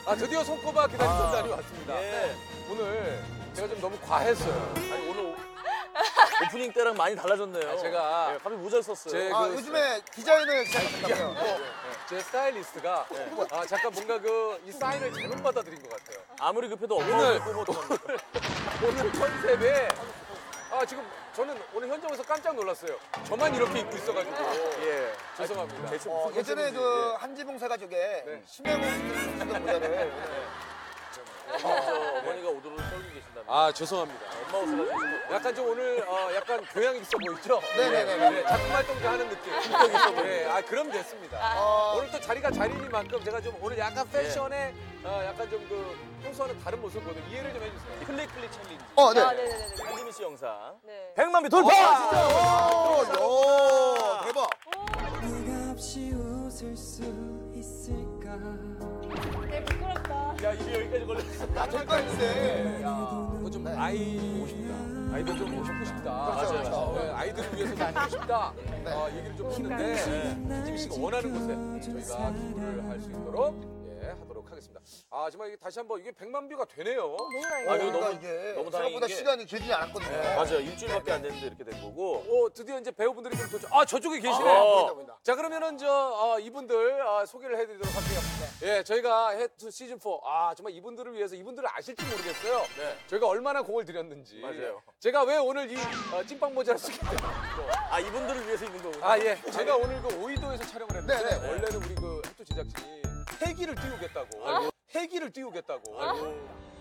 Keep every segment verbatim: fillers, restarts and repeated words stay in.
아 드디어 손꼽아 기다리던 날이 왔습니다. 예. 오늘 제가 좀 너무 과했어요. 아니 오늘 오프닝 때랑 많이 달라졌네요. 아, 제가 예, 갑자기 모자를 썼어요. 제 아, 그 요즘에 디자인을 시작했다고요. 제 스타일리스트가 아 잠깐 뭔가 그 이 사인을 잘못 받아들인 것 같아요. 아무리 급해도 오늘- 오늘 뭐 어떡합니까? 오늘 컨셉에 아 지금 저는 오늘 현장에서 깜짝 놀랐어요. 저만 이렇게 입고 있어가지고 예. 죄송합니다. 대체 어, 무슨 예전에 컨셉인지. 그 한지봉사 가족의 네. 심해공 쓰던 모자를 예. 저 어머니가 오도록 떨고 계신다면. 아 죄송합니다. 엄마 옷을 가지고 계신 거. 약간 좀 오늘 어, 약간 교양 있어 보이죠? 네네네. 네, 작품 활동도 하는 느낌. 인격 있어 보이네. 네, 아 그럼 됐습니다. 어, 오늘 또 자리가 자리니만큼 제가 좀 오늘 약간 패션에 어, 약간 좀 그 평소와는 다른 모습거든 이해를 좀 해주세요. 클릭 클릭 챌린지. 어, 네. 아, 네네네. 한지민 씨 영상. 네. 백만 뷰 돌파! 오, 야, 대박. 네가 없이 웃을 수 있을까? 네, 부끄럽다. 야 입이 여기까지 걸렸어. 아, 될거 있는데. 뭐 좀 아이 보고 싶다. 아이들 좀 모시고 싶다. 그렇죠, 맞아요, 그렇죠. 네, 아이들을 위해서 다니고 싶다. 어, 얘기를 좀 했는데 한지민 씨가 원하는 곳에 저희가 기부를 할 수 있도록 예, 하도록 하겠습니다. 아 정말 이게 다시 한번 이게 백만 뷰가 되네요. 너무 어, 다행이다. 아니, 그러니까 너무- 이게 너무 다행인 생각보다 게- 시간이 길지 않았거든요. 맞아요. 일주일밖에 안 됐는데 이렇게 된 거고. 어, 드디어 이제 배우분들이 좀 도착. 아 저쪽에 계시네. 아, 보인다, 보인다. 자 그러면은 저 어, 이분들 아, 소개를 해드리도록 할게요. 예, 저희가 해투 시즌 사. 아 정말 이분들을 위해서 이분들을 아실지 모르겠어요. 네. 저희가 얼마나 공을 들였는지. 맞아요. 제가 왜 오늘 이 어, 찐빵 모자를 쓰게 됐는지. 아 이분들을 위해서 입은 거군요. 아 예. 제가 오늘 그 오이도에서 촬영을 했는데 네, 네. 원래는 우리 그 해투 제작진이 헬기를 띄우겠다고. 아이고. 헬기를 띄우겠다고. 아이고.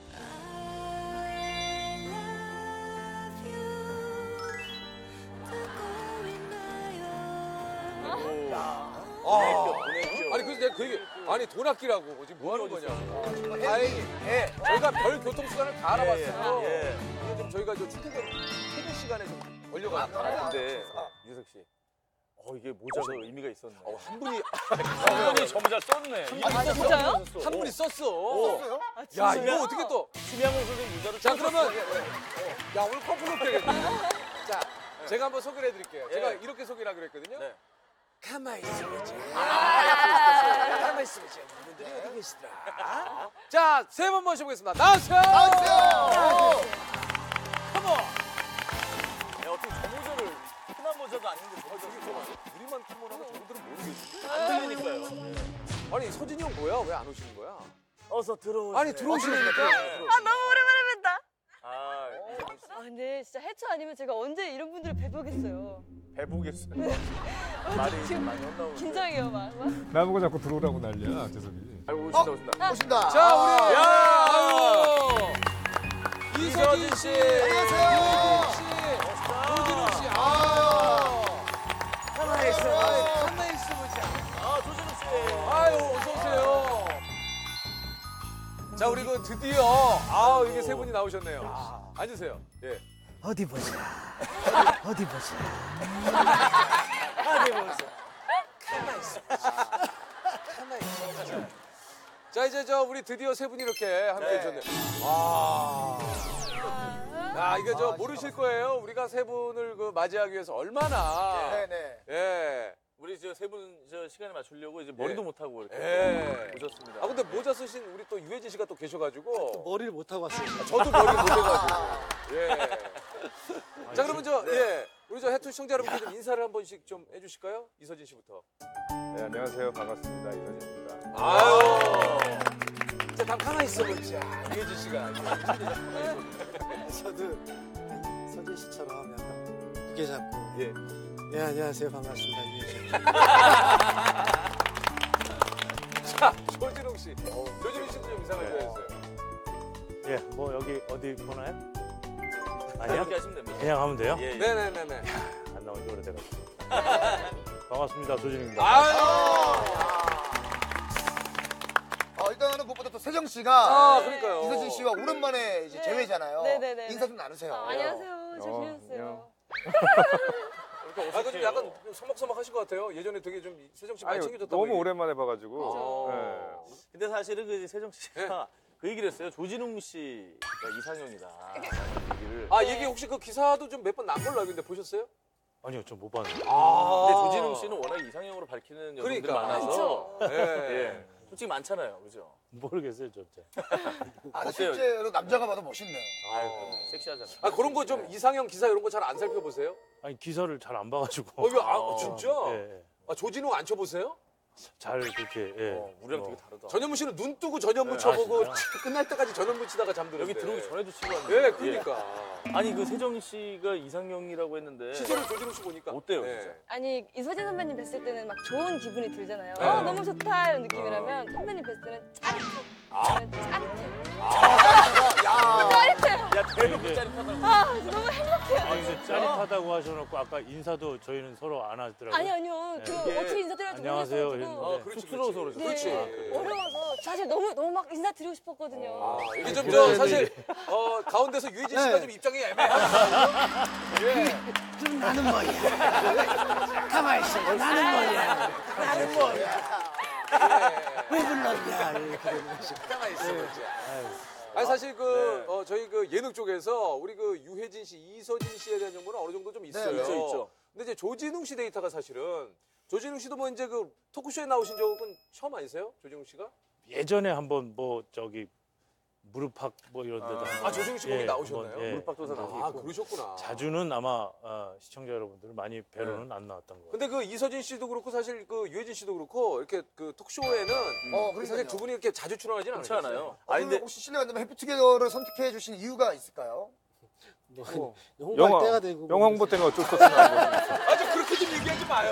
아이고. 아. 보내죠. 아니 그래서 내가 그 얘기 아니 돈 아끼라고 지금 뭐 하는 거냐. 어, 다행히 예, 저희가 별 교통수단을 다 알아봤어요. 예, 예. 이게 좀 저희가 저 출퇴근 퇴근 시간에 좀 걸려가지고. 아, 근데 유석 씨. 어 이게 모자가 의미가 있었네. 어, 한 분이 한 분이 저 모자 썼네. 아, 진짜요? 한 분이 썼어. 썼어요? 야 이거 어떻게 또? 심양호 선생님 모자를 자 또 그러면 썼어. 야 오늘 커플룩 되겠네. 자 제가 한번 소개를 해드릴게요. 제가 예. 이렇게 소개를 하기로 했거든요. 네. 가만히 있어보자. 가만히 있어보자. 이분들이 어디 계시더라. 자 세 번 모셔보겠습니다. 나오세요. 나오세요. 컴온. 야, 어떻게 저 모자를 흔한 모자도 아닌데 저 모자를 우리만 컴온하고 저분들은 모르겠지. 안 들리니까요. 아니 서진이 형 뭐야? 왜 안 오시는 거야? 어서 들어오세요. 아니 들어오시니까. 아, 너무 오랜만에 뵙다. 아, 아, 근데 진짜 해초 아니면 제가 언제 이런 분들을 뵈보겠어요. 배보겠어요. 어, 말이 지금 많이 혼나오는데. 긴장해요, 막. 막. 나보고 자꾸 들어오라고 난리야, 재석이. 아이고 오신다 오신다. 오신다. 자 우리 야! 아유 이서진 씨, 안녕하세요. 유진 씨, 조진욱 씨. 아 가만히 있어. 가만히 있어보자. 아 조진욱 씨. 아유 어서 오세요. 자 우리 그 드디어 아 이게 세 분이 나오셨네요. 앉으세요. 예. 어디 보자. 어디 보자. 아, 네, 보세요. 가만히 있어. 가만히 있어. 자 이제 저 우리 드디어 세 분이 이렇게 함께 네. 해주셨네요. 아. 야 이게 저 모르실 거예요. 우리가 세 분을 그 맞이하기 위해서 얼마나 네네. 예. 우리 저 세 분 저 시간에 맞추려고 이제 머리도 예. 못 하고 이렇게 예. 오셨습니다. 아 근데 모자 쓰신 우리 또 유해진 씨가 또 계셔가지고 머리를 못 하고 왔어요. 저도 머리 못 해가지고 예. 자 그러면 저 예. 우리 저 해투 시청자 여러분께 좀 인사를 한 번씩 좀 해주실까요? 이서진 씨부터. 네, 안녕하세요. 반갑습니다. 이서진입니다. 아유. 이제 다 가만히 있어보자. 유해진 씨가. 저도 서진 씨처럼 약간 무게 잡고. 예. 예, 안녕하세요. 반갑습니다. 이혜진. 자 조진웅 씨. 조진웅 씨도 좀 인사를 좀 해주세요. 예, 뭐 여기 어디 보나요? 아니, 아니요? 이렇게 하시면 됩니다. 그냥 하면 돼요? 예, 예. 네네네네. 안 나온 지 오래돼가지고. 반갑습니다, 조진입니다. 아유. 어, 일단은 무엇보다 또 세정 아 씨가 그러니까요. 이서진 씨와 오랜만에 이제 네. 재회잖아요. 네네네. 인사 좀 나누세요. 아, 안녕하세요. 잘 어, 지냈어요. 아, 근데 약간 좀 서먹서먹하신 것 같아요. 예전에 되게 좀 세정 씨 많이 아니, 챙겨줬다고. 너무 오랜만에 봐가지고. 그죠. 네. 근데 사실은 그 세정 씨가 그 얘기를 했어요. 조진웅 씨가 이상형이다. 얘기를. 아 얘기 혹시 그 기사도 좀 몇 번 난 걸로 알고 있는데 보셨어요? 아니요, 저 못 봤는데. 아. 근데 조진웅 씨는 워낙 이상형으로 밝히는 여성들이 그러니까. 많아서 예. 예. 솔직히 많잖아요, 그죠? 모르겠어요, 진짜. 아, 근데 어때요? 실제로 남자가 봐도 멋있네요. 아유, 섹시하잖아요. 아 그런 거 좀 이상형 기사 이런 거 잘 안 살펴보세요? 아니 기사를 잘 안 봐가지고. 어 이거 아 진짜? 예, 예. 아, 조진웅 안 쳐보세요? 잘 그렇게. 예. 어, 우리랑 뭐. 되게 다르다. 전현무 씨는 눈 뜨고 전현무 네, 쳐보고 아, 끝날 때까지 전현무 치다가 잠드는데. 여기 들어오기 전에도 치고 왔는데. 예, 그러니까. 아니 그 세정 씨가 이상형이라고 했는데 시절을 조진웅 씨 보니까 어때요, 네. 진짜? 아니 이서진 선배님 뵀을 때는 막 좋은 기분이 들잖아요. 네. 어 너무 좋다 이런 느낌이라면 선배님 뵀을 때는 짜릿해. 저는 짜릿해. 야, 짜릿해요. 야, 대놓고 짜릿하다고. 아 너무 행복해요. 아 근데 짜릿하다고 하셔놓고 아까 인사도 저희는 서로 안 하더라고요. 아니 아니요. 그 이게 어떻게 인사드려야지 안녕하세요 모르겠어가지고. 아, 그렇지, 쑥스러워서 그렇지. 그러죠. 네, 그렇지. 어려워서 사실 너무 너무 막 인사드리고 싶었거든요. 아, 이게 좀 그래야 저 사실 어, 가운데서 유해진 씨가 네. 좀 입장이 애매하거든요. 예. 그럼 나는 뭐야? 가만히 있어. 나는 뭐야? 나는 뭐야? 왜 불렀냐? 이렇게 되는 거지. 가만히 있어. 그렇지. 아니 사실 그 어, 저희 그 예능 쪽에서 우리 그 유해진 씨, 이서진 씨에 대한 정보는 어느 정도 좀 있어요. 네, 있죠, 있죠. 근데 이제 조진웅 씨 데이터가 사실은 조진웅 씨도 뭐 이제 그 토크쇼에 나오신 적은 처음 아니세요? 조진웅 씨가? 예전에 한번 뭐 저기 무릎팍 뭐 이런 데도 아, 한번, 조진웅 씨 거기 나오셨나요? 한번, 예. 무릎팍도사 나오고 아 있고. 그러셨구나. 자주는 아마 어, 시청자 여러분들 많이 뵈러는 안 나왔던 거예요. 근데 그 이서진 씨도 그렇고 사실 그 유해진 씨도 그렇고 이렇게 그 토크쇼에는 어, 사실 그러니까요. 두 분이 이렇게 자주 출연하지는 그렇지 않아요. 않아요? 아, 아니 근데 근데 혹시 실례가 안 되면 해피투게더를 선택해 주신 이유가 있을까요? 뭐, 어. 홍보할 영화 때가 되고. 영화 홍보 때문에 어쩔 수 없이 나온 거죠. 아, 좀 그렇게 좀 얘기하지 마요.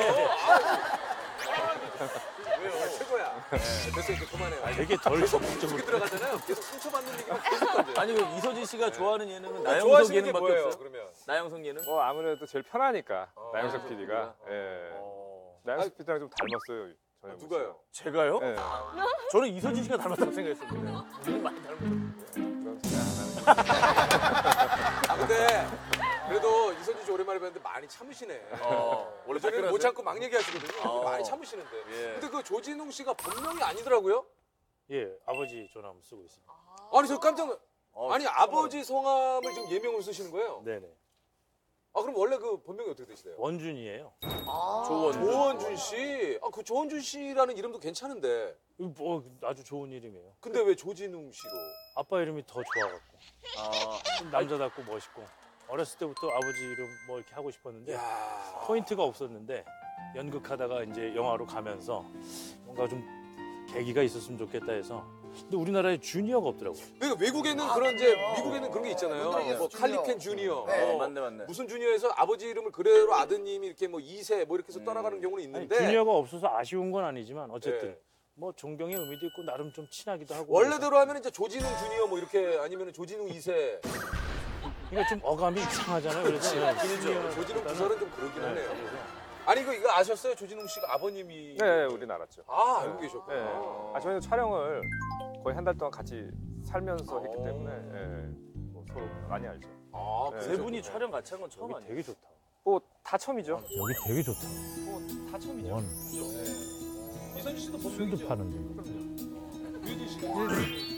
아, 왜요? 아, 최고야. 됐어, 이제 그만해요. 되게 덜 속이 적극적으로. 들어가잖아요. 계속 상처받는 얘기만 계속 던져요. 아니 그 이서진 씨가 좋아하는 예능은 나영석 좋아하시는 게 예능밖에 뭐예요, 없어요? 그러면? 나영석 예능? 뭐 아무래도 제일 편하니까 어, 나영석 아, 피디가. 예. 어. 나영석 피디랑 좀 닮았어요. 전현무 씨가. 누가요? 제가요? 예. 저는 이서진 씨가 닮았다고 생각했습니다. 우리는 많이 닮았어요. 그런 생각 안 하는 아, 근데 그래도 이서진 씨 오랜만에 뵀는데 많이 참으시네. 어, 원래 저는 못 참고 막 얘기하시거든요. 어. 많이 참으시는데. 예. 근데 그 조진웅 씨가 본명이 아니더라고요? 예, 아버지 전화만 쓰고 있습니다. 아니, 저 깜짝 놀 어, 아니, 아버지 성함을 지금 예명으로 쓰시는 거예요? 네네. 아, 그럼 원래 그 본명이 어떻게 되시대요? 원준이에요. 아, 조원준. 조원준 씨. 아, 그 조원준 씨라는 이름도 괜찮은데. 이거 뭐 아주 좋은 이름이에요. 근데 왜 조진웅 씨로? 아빠 이름이 더 좋아갖고 아, 좀 남자답고 멋있고 어렸을 때부터 아버지 이름 뭐 이렇게 하고 싶었는데 야. 포인트가 없었는데 연극하다가 이제 영화로 가면서 뭔가 좀 계기가 있었으면 좋겠다 해서 근데 우리나라에 주니어가 없더라고요. 그러니까 외국에는 아, 그런 이제 그래요? 미국에는 그런 게 있잖아요. 런던에 뭐 주니어. 칼리켄 주니어. 네. 어, 어, 맞네 맞네. 무슨 주니어에서 아버지 이름을 그대로 아드님이 이렇게 뭐 이 세 뭐 이렇게 해서 떠나가는 경우는 아니, 있는데 주니어가 없어서 아쉬운 건 아니지만 어쨌든 네. 뭐 존경의 의미도 있고 나름 좀 친하기도 하고 원래대로 하면 이제 조진웅 주니어 뭐 이렇게 아니면 조진웅 이 세. 그러니까 좀 어감이 이상하잖아요. 그래서 주니어 조진웅 부설은 좀 그러긴 네, 하네요. 그래서 아니 이거 이거 아셨어요? 조진웅 씨가 아버님이 네, 우린 알았죠. 아 알고 네. 계셨구나. 네. 아, 저희는 촬영을 거의 한 달 동안 같이 살면서 했기 어. 때문에 예. 뭐 서로 많이 알죠. 아, 네. 세 그러셨구나. 분이 촬영 같이 한 건 처음 여기 아니에요? 되게 좋다. 뭐 다 처음이죠. 여기 되게 좋다. 다 처음이죠. 원 이선희 씨도 술도 본명이죠. 파는데. 유진 씨는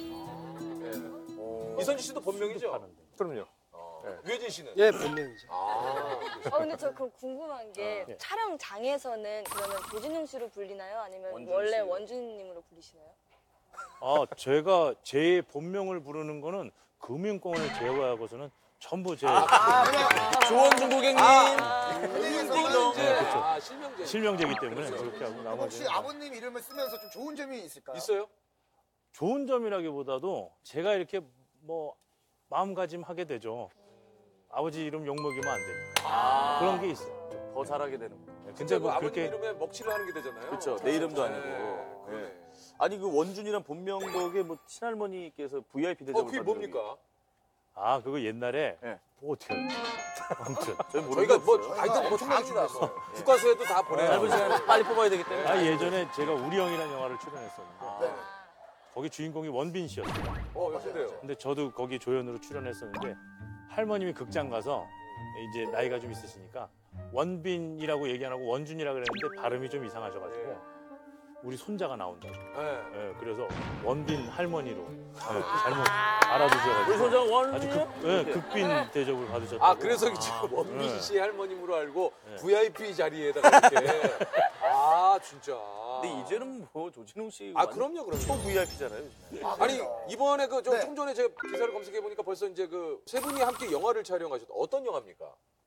네. 이선희 씨도 본명이죠. 파는데. 그럼요. 어. 네. 유혜진 씨는 예, 본명이죠. 아. 아 근데 저 그럼 궁금한 게 네. 촬영장에서는 그러면 조진웅 씨로 불리나요? 아니면 원준 원래 씨요. 원준님으로 불리시나요? 아, 제가 제 본명을 부르는 거는 금융권을 제외하고서는 전부 제 아, 그냥 조원준 고객님. 아, 띵동. 이제 네, 그렇죠. 아, 실명제 실명제이기 때문에 그렇게 하고 나머지 혹시 아버님 이름을 쓰면서 좀 좋은 점이 있을까요? 있어요? 좋은 점이라기보다도 제가 이렇게 뭐 마음가짐하게 되죠. 아버지 이름 욕먹이면 안 되니까 아, 그런 게 있어요. 더 잘하게 되는 거. 근데 근데 뭐 아버님 그렇게 이름에 먹칠을 하는 게 되잖아요. 그렇죠. 내 이름도 아니고. 네, 그러네. 예. 아니 그 원준이란 본명 덕에 뭐 친할머니께서 브이아이피 대접을 어, 그게 받은 뭡니까? 아 그거 옛날에 네. 뭐 어떻게 아무튼 적이- 저희 저희가 뭐 모르겠어요. 하여튼 뭐 다 합니다. 국가수에도 다 보내요. 짧은 시간에 빨리 뽑아야 되기 때문에. 아 예전에 제가 우리 형이라는 영화를 출연했었는데 네. 거기 주인공이 원빈 씨였어요. 어, 여보세요. 근데 저도 거기 조연으로 출연했었는데 할머님이 극장 가서 이제 나이가 좀 있으시니까 원빈이라고 얘기 안 하고 원준이라 그랬는데 발음이 좀 이상하셔가지고 우리 손자가 나온다고. 네. 예, 그래서 원빈 할머니로 예, 잘못 알아두셔가지고 우리 손자 원. 아주 극, 예, 극빈 대접을 받으셨다고. 아, 그래서 지금 원빈 네. 씨 할머님으로 알고 네. 브이아이피 자리에다가 이렇게. 아, 아 진짜. 근데 이제는 뭐 조진웅 씨 아 그럼요 그럼요. 초 브이아이피잖아요. 아니 이번에 그 좀 네. 좀 전에 제가 기사를 검색해 보니까 벌써 이제 그 세 분이 함께 영화를 촬영하셨다. 어떤 영화입니까?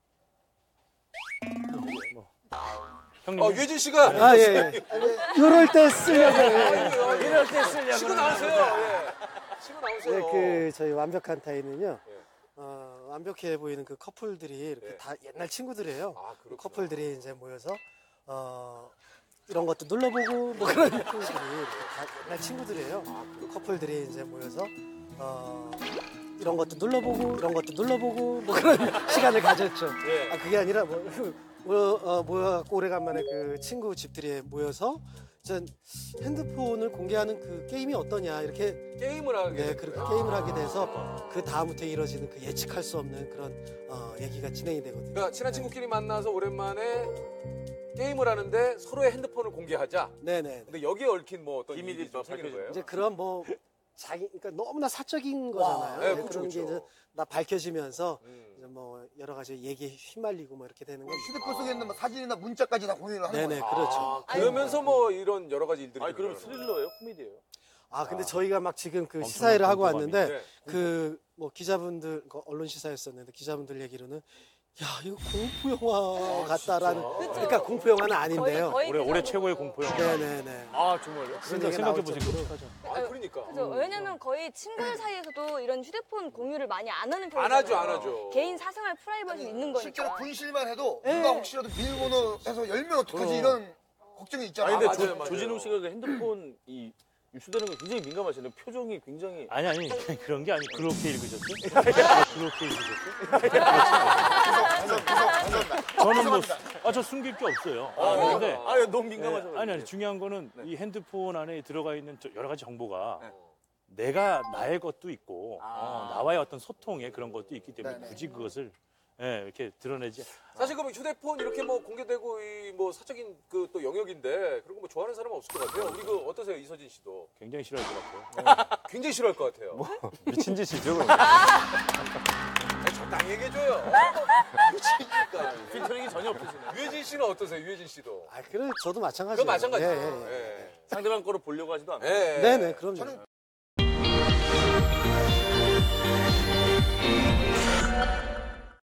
형님. 어 유해진 씨가 아, 예, 예. 이럴 때 쓰려고. 이럴 때 쓰려고. 치고 나오세요. 예. 치고 나오세요. 네, 그 저희 완벽한 타인은요. 예. 어, 완벽해 보이는 그 커플들이 이렇게 예. 다 옛날 친구들이에요. 아, 그렇구나. 커플들이 이제 모여서 어, 이런 것도 눌러보고 뭐 그런 커플들이 이렇게 다 옛날 친구들이에요. 그 커플들이 이제 모여서 어, 이런 것도 눌러보고 이런 것도 눌러보고 뭐 그런 시간을 가졌죠. 예. 아 그게 아니라 뭐 모여 어, 모여갖고 오래간만에 그 친구 집들이 모여서 전 핸드폰을 공개하는 그 게임이 어떠냐 이렇게 게임을 하게 네, 됐어요. 그렇게 게임을 하게 돼서 그 다음부터 이루어지는 그 예측할 수 없는 그런 어, 얘기가 진행이 되거든요. 그러니까 친한 친구끼리 만나서 오랜만에 게임을 하는데 서로의 핸드폰을 공개하자. 네네. 근데 여기에 얽힌 뭐 어떤 비밀이 일이 좀 막 생기는 밝혀지는 거예요? 이제 그런 뭐 자기 그러니까 너무나 사적인 거잖아요. 네, 네, 그렇죠, 그런 게 그렇죠. 이제 나 밝혀지면서 음. 이제 뭐 여러 가지 얘기에 휘말리고 뭐 이렇게 되는 거죠. 휴대폰 속에 있는 뭐 사진이나 문자까지 다 공유를 하는 네네 거예요. 그렇죠. 아, 그러면서 뭐 이런 여러 가지 일들이 아니 그럼 일어나는 스릴러예요? 코미디예요? 아 근데 저희가 막 지금 그 엄청난 시사회를 하고 공포감이. 왔는데 네. 그 뭐 기자분들 그 언론 시사였었는데 기자분들 얘기로는 야 이거 공포 영화 같다라는 그러니까 공포 영화는 아닌데요. 거의, 거의 올해 그 올해 정도. 최고의 공포 영화. 네네네. 아 정말요? 그런 생각 얘기가 생각해 나올 보세요. 정도로. 그렇죠. 아, 그러니까. 그죠. 왜냐면 거의 친구들 사이에서도 이런 휴대폰 공유를 많이 안 하는 편이잖아요. 안 하죠, 안 하죠. 개인 사생활 프라이버시 있는 거니까. 실제로 분실만 해도 네. 누가 혹시라도 비밀번호 해서 열면 어떡하지 이런 걱정이 있잖아요. 아니 근데 아, 조, 맞아요, 맞아요. 조진웅 씨가 그 핸드폰 이 유출되는 거 굉장히 민감하시네요. 표정이 굉장히 아니 아니 그런 게 아니 그렇게 읽으셨어요? 그렇게 읽으셨어요? 저는 뭐아저 숨길 게 없어요. 아, 근데 아 너무 민감하셔. 아니 아니 중요한 거는 이 핸드폰 안에 들어가 있는 저 여러 가지 정보가 내가 나의 것도 있고 어, 나와의 어떤 소통의 그런 것도 있기 때문에 네네. 굳이 그것을 예, 이렇게 드러내지 사실 그럼 휴대폰 이렇게 뭐 공개되고 이 뭐 사적인 그 또 영역인데 그런 거 뭐 좋아하는 사람은 없을 것 같아요. 우리 그 어떠세요 이서진 씨도? 굉장히 싫어할 것 같아요. 굉장히 싫어할 것 같아요. 미친 짓이죠. 그럼. 아니, 적당히 얘기해줘요. 미치니까. 필터링이 전혀 없으시네. 유해진 씨는 어떠세요? 유해진 씨도? 아 그래 저도 마찬가지예요. 그거 마찬가지죠. 예, 예, 예. 예. 상대방 거를 보려고 하지도 않아요. 예. 네네 그럼요. 저는